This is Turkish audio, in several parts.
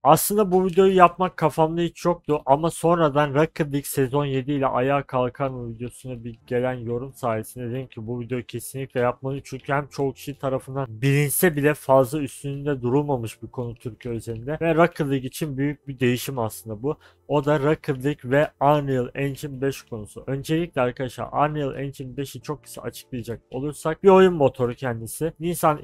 Aslında bu videoyu yapmak kafamda hiç yoktu ama sonradan Rocket League sezon 7 ile ayağa kalkar mı videosuna bir gelen yorum sayesinde dedim ki bu videoyu kesinlikle yapmalıyım. Çünkü hem çoğu kişi tarafından bilinse bile fazla üstünde durulmamış bir konu Türkiye özelinde. Ve Rocket League için büyük bir değişim aslında bu. O da Rocket League ve Unreal Engine 5 konusu. Öncelikle arkadaşlar Unreal Engine 5'i çok kısa açıklayacak olursak bir oyun motoru kendisi. Nisan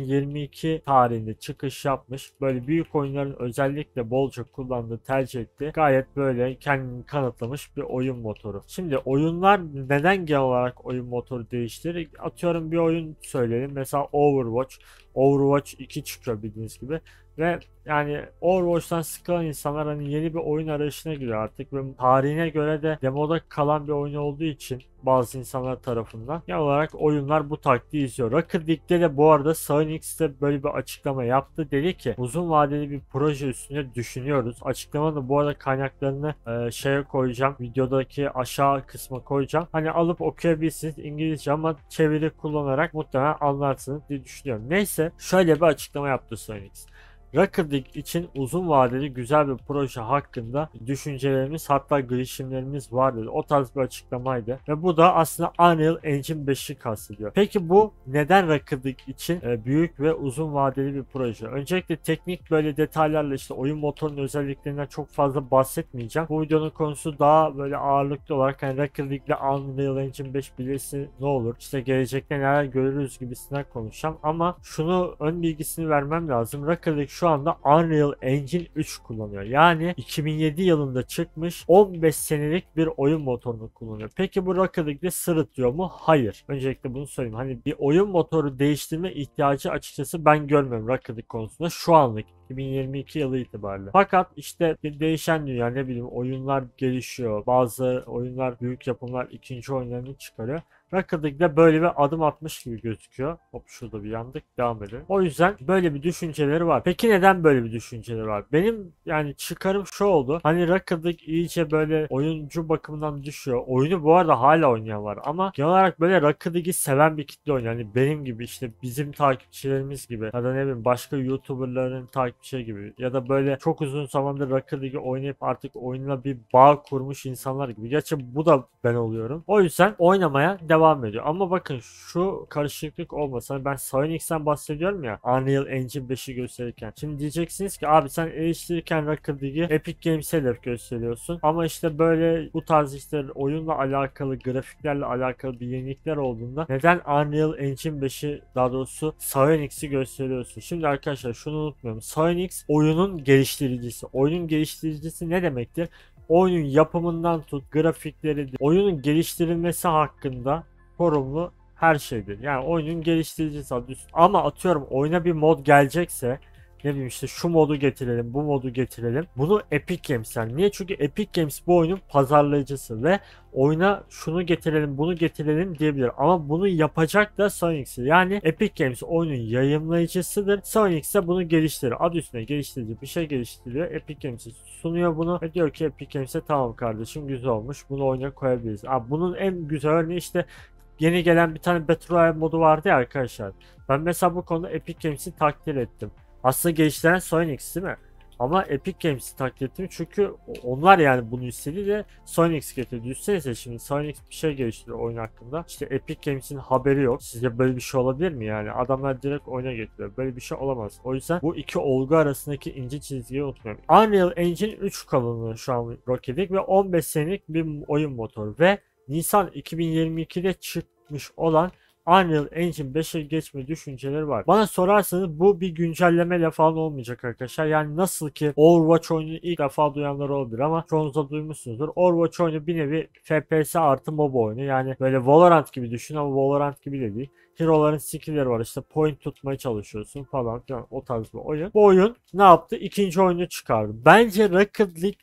2022 tarihinde çıkış yapmış. Böyle büyük oyunların özellikle bolca kullandığı, tercih ettiği gayet böyle kendini kanıtlamış bir oyun motoru. Şimdi oyunlar neden genel olarak oyun motoru değiştirir? Atıyorum bir oyun söyleyelim. Mesela Overwatch. Overwatch 2 çıkıyor bildiğiniz gibi. Ve yani Overwatch'tan sıkılan insanlar hani yeni bir oyun arayışına giriyor artık ve tarihine göre de demoda kalan bir oyun olduğu için bazı insanlar tarafından genel olarak oyunlar bu taktiği izliyor. Rocket League'de de bu arada Psyonix de böyle bir açıklama yaptı. Dedi ki uzun vadeli bir proje üstüne düşünüyoruz. Açıklamanın bu arada kaynaklarını şeye koyacağım. Videodaki aşağı kısma koyacağım. Hani alıp okuyabilirsiniz İngilizce ama çeviri kullanarak muhtemelen anlarsınız diye düşünüyorum. Neyse şöyle bir açıklama yaptı Psyonix. Rocket League için uzun vadeli güzel bir proje hakkında düşüncelerimiz hatta girişimlerimiz var dedi. O tarz bir açıklamaydı. Ve bu da aslında Unreal Engine 5'i kastediyor. Peki bu neden Rocket League için büyük ve uzun vadeli bir proje? Öncelikle teknik böyle detaylarla işte oyun motorunun özelliklerinden çok fazla bahsetmeyeceğim. Bu videonun konusu daha böyle ağırlıklı olarak hani Rocket League ile Unreal Engine 5 bilirsin ne olur? İşte gelecekte neler görürüz gibisinden konuşacağım. Ama şunu ön bilgisini vermem lazım. Rocket League şu anda Unreal Engine 3 kullanıyor. Yani 2007 yılında çıkmış 15 senelik bir oyun motorunu kullanıyor. Peki bu Rocket League'de sırıtıyor mu? Hayır. Öncelikle bunu söyleyeyim. Hani bir oyun motoru değiştirme ihtiyacı açıkçası ben görmüyorum Rocket League konusunda şu anlık. 2022 yılı itibariyle. Fakat işte bir değişen dünya ne bileyim oyunlar gelişiyor. Bazı oyunlar büyük yapımlar ikinci oyunlarını çıkarıyor. Rocket League'de böyle bir adım atmış gibi gözüküyor. Hop şurada bir yandık. Devam edelim. O yüzden böyle bir düşünceleri var. Peki neden böyle bir düşünceleri var? Benim yani çıkarım şu oldu. Hani Rocket League iyice böyle oyuncu bakımından düşüyor. Oyunu bu arada hala oynayan var ama genel olarak böyle Rocket League'i seven bir kitle oynuyor. Yani benim gibi işte bizim takipçilerimiz gibi ya da ne bileyim başka YouTuber'ların takipçileri gibi ya da böyle çok uzun zamandır Rocket League'i oynayıp artık oyunla bir bağ kurmuş insanlar gibi. Gerçi bu da ben oluyorum. O yüzden oynamaya devam ediyor. Ama bakın şu karışıklık olmasa ben Psyonix'ten bahsediyorum ya Unreal Engine 5'i gösterirken. Şimdi diyeceksiniz ki abi sen eleştirirken Rocket League'i Epic Games'e hedef gösteriyorsun. Ama işte böyle bu tarz işte oyunla alakalı grafiklerle alakalı bir yenilikler olduğunda neden Unreal Engine 5'i daha doğrusu Psyonix'i gösteriyorsun? Şimdi arkadaşlar şunu unutmayalım. Psyonix oyunun geliştiricisi. Oyunun geliştiricisi ne demektir? Oyunun yapımından tut, grafikleri, oyunun geliştirilmesi hakkında sorumlu her şeydir. Yani oyunun geliştiricisi adı üstünde. Ama atıyorum oyuna bir mod gelecekse ne bileyim işte şu modu getirelim, bu modu getirelim. Bunu Epic Games yani. Niye? Çünkü Epic Games bu oyunun pazarlayıcısı ve oyuna şunu getirelim, bunu getirelim diyebilir. Ama bunu yapacak da Psyonix. Yani Epic Games oyunun yayınlayıcısıdır. Psyonix de bunu geliştirir. Adı üstüne geliştirici bir şey geliştiriyor. Epic Games'e sunuyor bunu ve diyor ki Epic Games'e tamam kardeşim güzel olmuş. Bunu oyuna koyabiliriz. Abi bunun en güzel örneği işte yeni gelen bir tane Battle Royale modu vardı ya arkadaşlar. Ben mesela bu konuda Epic Games'i takdir ettim. Aslında geliştiren Psyonix değil mi? Ama Epic Games'i takdir ettim çünkü onlar yani bunu istedi de Psyonix getirdi. Düşünsenize şimdi Psyonix bir şey geliştiriyor oyun hakkında. İşte Epic Games'in haberi yok. Sizce böyle bir şey olabilir mi yani? Adamlar direkt oyuna getiriyor. Böyle bir şey olamaz. O yüzden bu iki olgu arasındaki ince çizgiyi unutmayalım. Unreal Engine 3 kalınlığı şu an Rocket League ve 15 senelik bir oyun motoru ve Nisan 2022'de çıkmış olan Unreal Engine 5'e geçme düşünceleri var. Bana sorarsanız bu bir güncellemeyle falan olmayacak arkadaşlar. Yani nasıl ki Overwatch oyunu ilk defa duyanlar olabilir ama çoğunuz da duymuşsunuzdur. Overwatch oyunu bir nevi FPS artı MOBA oyunu. Yani böyle Valorant gibi düşün ama Valorant gibi de değil. Hero'ların skill'leri var işte point tutmaya çalışıyorsun falan filan o tarz bir oyun. Bu oyun ne yaptı? İkinci oyunu çıkardı. Bence Rocket League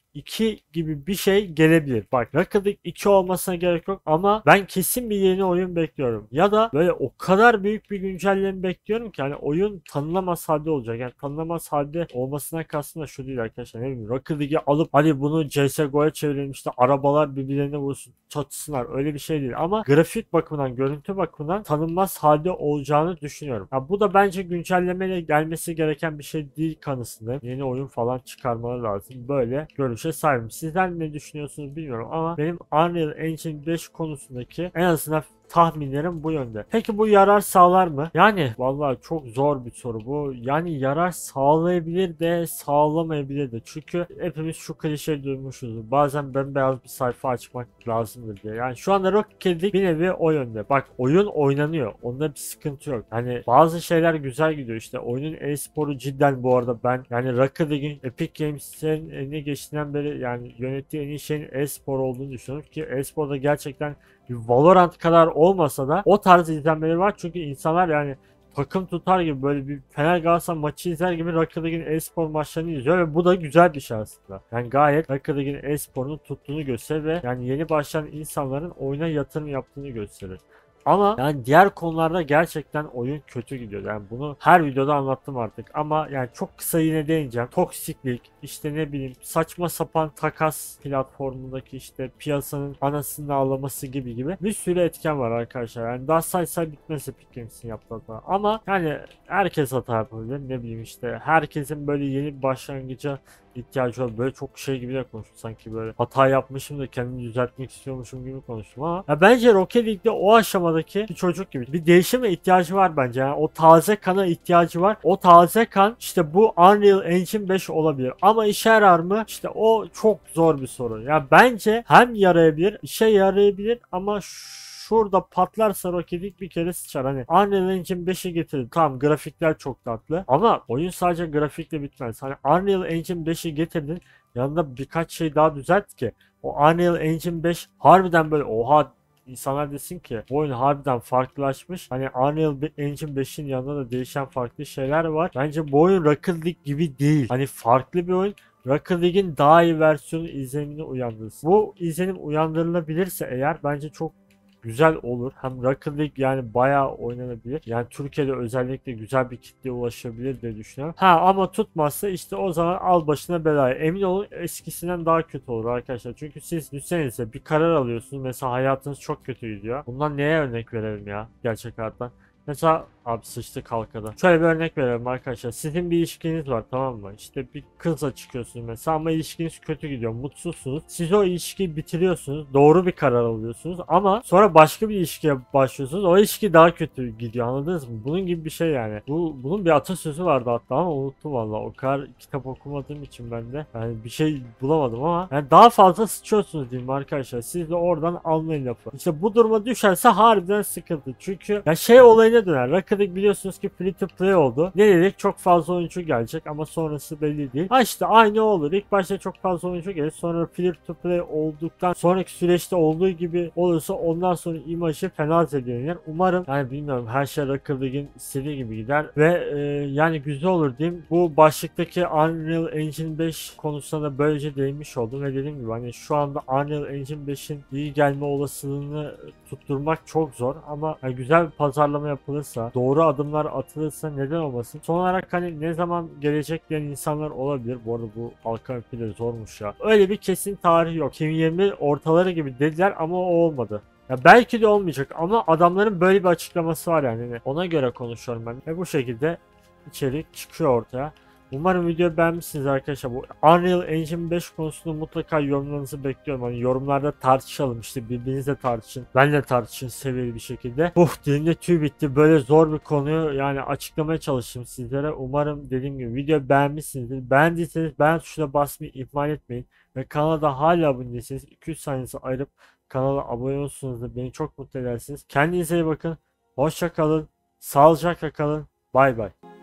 2 gibi bir şey gelebilir. Bak Rocket League 2 olmasına gerek yok ama ben kesin bir yeni oyun bekliyorum. Ya da böyle o kadar büyük bir güncelleme bekliyorum ki hani oyun tanınamaz halde olacak. Yani tanınamaz halde olmasına kastım da şu değil arkadaşlar. Ne bileyim Rocket League'i alıp hani bunu CSGO'ya çevirelim işte arabalar birbirlerine vursun çatışsınlar öyle bir şey değil. Ama grafik bakımından görüntü bakımından tanınmaz halde olacağını düşünüyorum. Ya bu da bence güncellemeyle gelmesi gereken bir şey değil kanısındayım. Yeni oyun falan çıkarmaları lazım. Böyle görüşe sahibim. Sizler ne düşünüyorsunuz bilmiyorum ama benim Unreal Engine 5 konusundaki en azından tahminlerim bu yönde. Peki bu yarar sağlar mı? Yani vallahi çok zor bir soru bu. Yani yarar sağlayabilir de sağlamayabilir de. Çünkü hepimiz şu klişeyi duymuşuz. Bazen bembeyaz bir sayfa açmak lazımdır diye. Yani şu anda Rocket League bir nevi o yönde. Bak oyun oynanıyor. Onda bir sıkıntı yok. Hani bazı şeyler güzel gidiyor. İşte oyunun e-sporu cidden bu arada ben yani Rocket League'in Epic Games'in eline geçtiğinden beri yani yönettiği en iyi şeyin e-spor olduğunu düşünüyorum ki e-sporda gerçekten Valorant kadar olmasa da o tarz izlenmeleri var çünkü insanlar yani takım tutar gibi böyle bir Fener Galatasaray maçı izler gibi Rocket League'in e-spor maçlarını izliyor ve bu da güzel bir şey aslında. Yani gayet Rocket League'in e-sporunu tuttuğunu gösterir ve yani yeni başlayan insanların oyuna yatırım yaptığını gösterir. Ama yani diğer konularda gerçekten oyun kötü gidiyor. Yani bunu her videoda anlattım artık. Ama yani çok kısa yine değineceğim. Toksiklik, işte ne bileyim saçma sapan takas platformundaki işte piyasanın anasını ağlaması gibi bir sürü etken var arkadaşlar. Yani daha say bitmez Epic Games'in yaptığı hata. Ama yani herkes hata yapabilir. Ne bileyim işte herkesin böyle yeni bir başlangıca ihtiyacı var. Böyle çok şey gibi de konuştum sanki böyle hata yapmışım da kendimi düzeltmek istiyormuşum gibi konuştum ama ya bence Rocket League'de o aşamadaki bir çocuk gibi bir değişime ihtiyacı var bence. Yani o taze kana ihtiyacı var. O taze kan işte bu Unreal Engine 5 olabilir ama işe yarar mı? İşte o çok zor bir soru. Ya bence hem yarayabilir, işe yarayabilir ama şurada patlarsa Rocket League bir kere sıçar. Hani Unreal Engine 5'i getirdi. Tamam grafikler çok tatlı. Ama oyun sadece grafikle bitmez. Hani Unreal Engine 5'i getirdin. Yanında birkaç şey daha düzelt ki. O Unreal Engine 5 harbiden böyle oha insanlar desin ki bu oyun harbiden farklılaşmış. Hani Unreal Engine 5'in yanında da değişen farklı şeyler var. Bence bu oyun Rocket League gibi değil. Hani farklı bir oyun. Rocket League'in daha iyi versiyonu izlenimini uyandırırsın. Bu izlenim uyandırılabilirse eğer bence çok güzel olur. Hem Rocket League yani bayağı oynanabilir. Yani Türkiye'de özellikle güzel bir kitleye ulaşabilir diye düşünüyorum. Ha ama tutmazsa işte o zaman al başına belayı. Emin olun eskisinden daha kötü olur arkadaşlar. Çünkü siz düşünsenize bir karar alıyorsunuz. Mesela hayatınız çok kötü gidiyor. Bundan neye örnek verelim ya gerçek hayattan? Mesela abi sıçtı kalkada. Şöyle bir örnek verelim arkadaşlar. Sizin bir ilişkiniz var tamam mı? İşte bir kızla çıkıyorsunuz mesela ama ilişkiniz kötü gidiyor. Mutsuzsunuz. Siz o ilişkiyi bitiriyorsunuz. Doğru bir karar alıyorsunuz ama sonra başka bir ilişkiye başlıyorsunuz. O ilişki daha kötü gidiyor anladınız mı? Bunun gibi bir şey yani. Bunun bir atasözü vardı hatta ama unuttum valla. O kadar kitap okumadığım için ben de yani bir şey bulamadım ama yani daha fazla sıçıyorsunuz diyeyim arkadaşlar. Siz de oradan almayın lafı. İşte bu duruma düşerse harbiden sıkıntı. Çünkü ya şey olayına döner. Rocket League biliyorsunuz ki free to play oldu. Ne dedik? Çok fazla oyuncu gelecek ama sonrası belli değil. Ha işte aynı olur. İlk başta çok fazla oyuncu gelir. Sonra free to play olduktan sonraki süreçte olduğu gibi olursa ondan sonra imajı fena zedelenir. Umarım yani bilmiyorum her şey Rocket League'in istediği gibi gider ve yani güzel olur diyeyim. Bu başlıktaki Unreal Engine 5 konusuna da böylece değinmiş oldum ve dediğim gibi hani şu anda Unreal Engine 5'in iyi gelme olasılığını tutturmak çok zor ama yani güzel bir pazarlama yapılırsa, doğru adımlar atılırsa neden olmasın. Son olarak hani ne zaman gelecek diyen insanlar olabilir. Bu arada bu halka de zormuş ya. Öyle bir kesin tarih yok. 2020 ortaları gibi dediler ama o olmadı. Ya belki de olmayacak ama adamların böyle bir açıklaması var yani. Ona göre konuşuyorum ben. Ve bu şekilde içerik çıkıyor ortaya. Umarım videoyu beğenmişsiniz arkadaşlar. Bu Unreal Engine 5 konusunda mutlaka yorumlarınızı bekliyorum. Hani yorumlarda tartışalım işte birbirinizle tartışın. Benle tartışın seviyeli bir şekilde. Dilimde tüy bitti. Böyle zor bir konuyu yani açıklamaya çalıştım sizlere. Umarım dediğim gibi videoyu beğenmişsinizdir. Beğendiyseniz beğen tuşuna basmayı ihmal etmeyin. Ve kanala da hala abone değilseniz 200 saniyenizi ayırıp kanala abone olursunuz da beni çok mutlu edersiniz. Kendinize iyi bakın. Hoşça kalın. Sağlıcakla kalın. Bay bay.